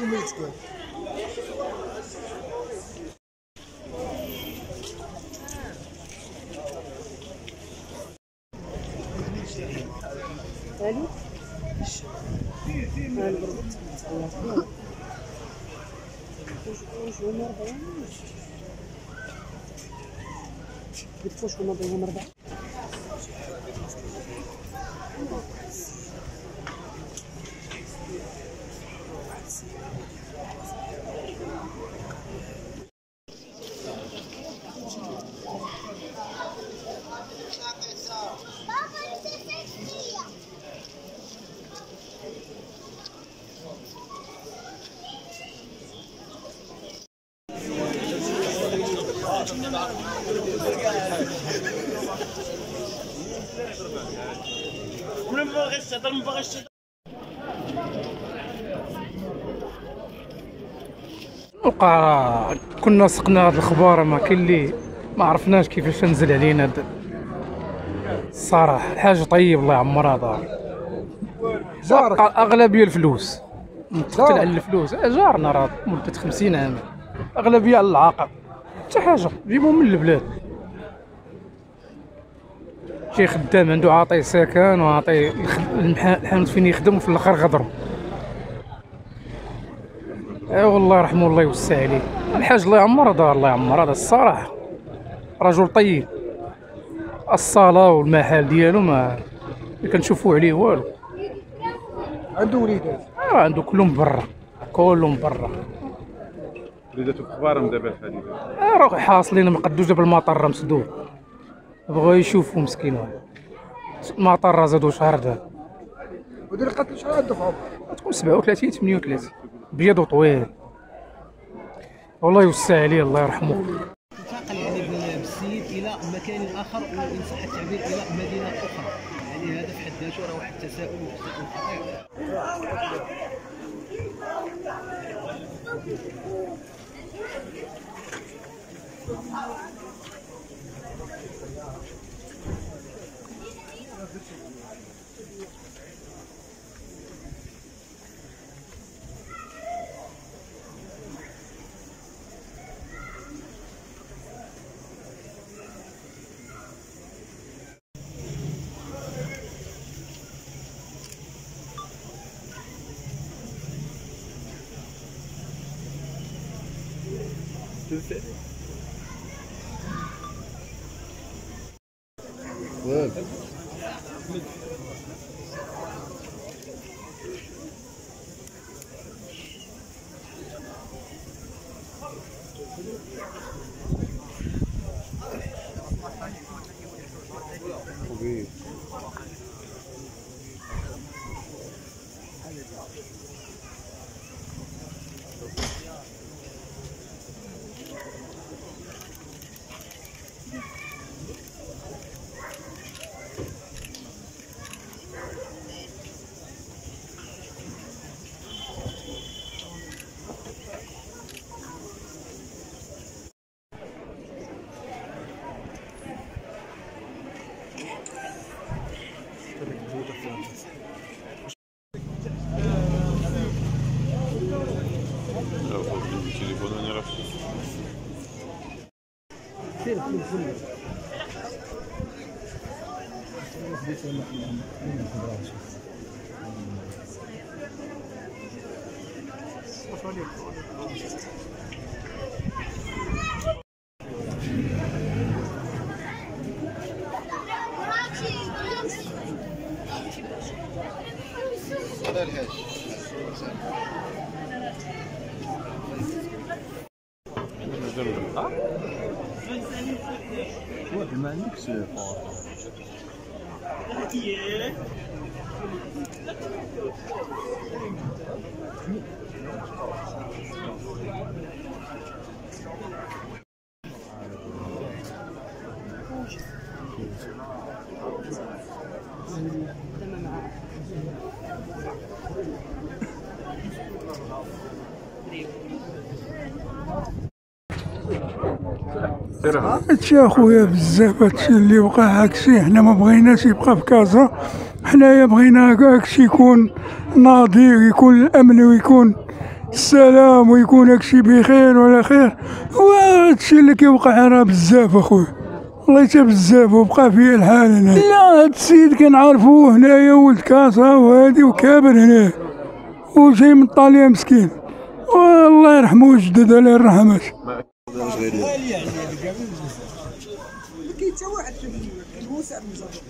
وقع كنا سقنا هاد الخبار، ما كاين اللي ما عرفناش كيفاش نزل علينا هاد الصراحه. الحاج طيب الله يعمرها دار، اغلبيه الفلوس متقتل على الفلوس. جارنا راه مده 50 عام، اغلبيه على العاقه. حتى حاجه جيبهم من البلاد. شي خدام عنده عاطيه سكن وعاطيه الحانوت فين يخدم، وفي الاخر غدروا. والله يرحمه الله يوسع عليه الحاج الله يعمر دار، الله يعمر هذا الصراحه رجل طيب. الصلاه والمحل ديالو ما كنشوفوا عليه والو. عنده وليدات؟ عنده كلهم برا، كلهم برا. وليداتو كبارهم دابا الحديث. راه حاصلين ما قدوش دابا المطار راه مسدود، بغاو يشوفوا مسكين. المطار راه زادو شهر دابا. ودير القتل شحال عنده في عمره؟ تكون 37 38 بيض وطويل. والله يوسع عليه الله يرحمه. انتقل يعني بالسيد الى مكان اخر، وان صح التعبير الى مدينه اخرى، يعني هذا في حد ذاته راه واحد التساؤل خطير. ما عندكش هادشي اخويا بزاف، هادشي اللي وقع عكسي. حنا ما بغيناش يبقى في كازا، حنايا بغينا هادشي يكون ناضي ويكون الامن ويكون السلام ويكون هادشي بخير وعلى خير. وهادشي اللي كيوقع راه بزاف اخويا، والله حتى بزاف وبقى فيه الحال هنا. لا هاد السيد كنعرفوه هنايا ولد كاسا وهادي وكابر هنا وجاي من طاليا مسكين، والله يرحمه ويجدد عليه الرحمات. كاين حتى واحد في الموسع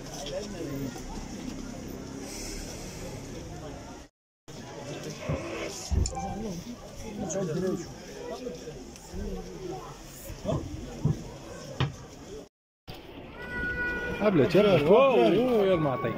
قبل ترى يا المعطي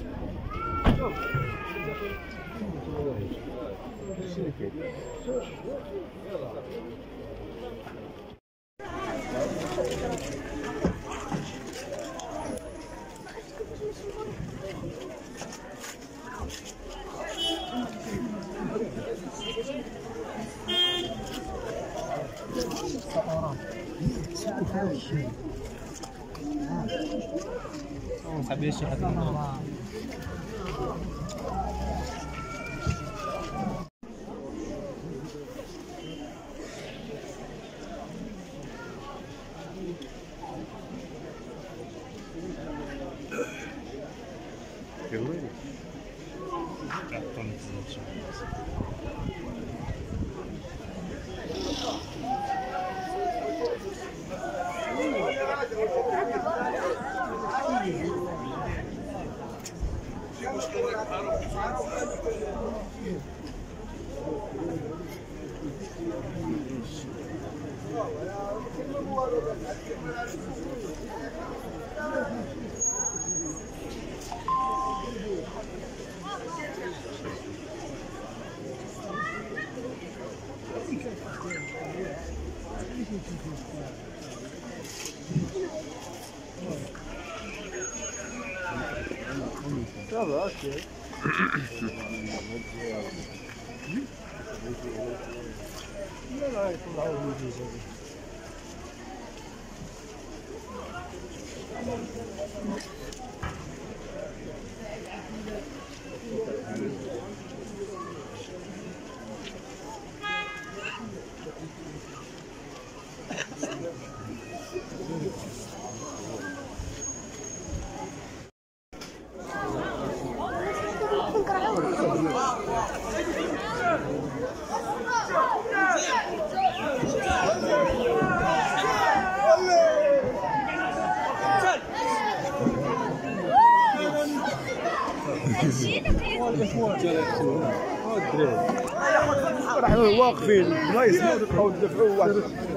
واقفين ما يسمعوا تبقاو تدفعوا واحد.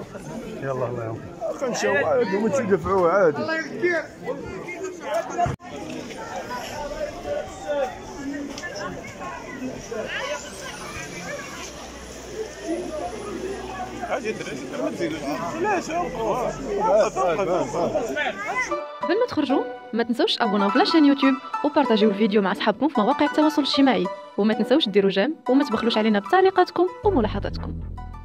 يلا الله يعاون. خنشاو عادي وما تدفعوا عادي. قبل ما تخرجوا ما تنسوش تابوناو في لاشين يوتيوب وبارطاجيو الفيديو مع اصحابكم في مواقع التواصل الاجتماعي، وما تنسوش ديروا جيم وما تبخلوش علينا بتعليقاتكم وملاحظاتكم.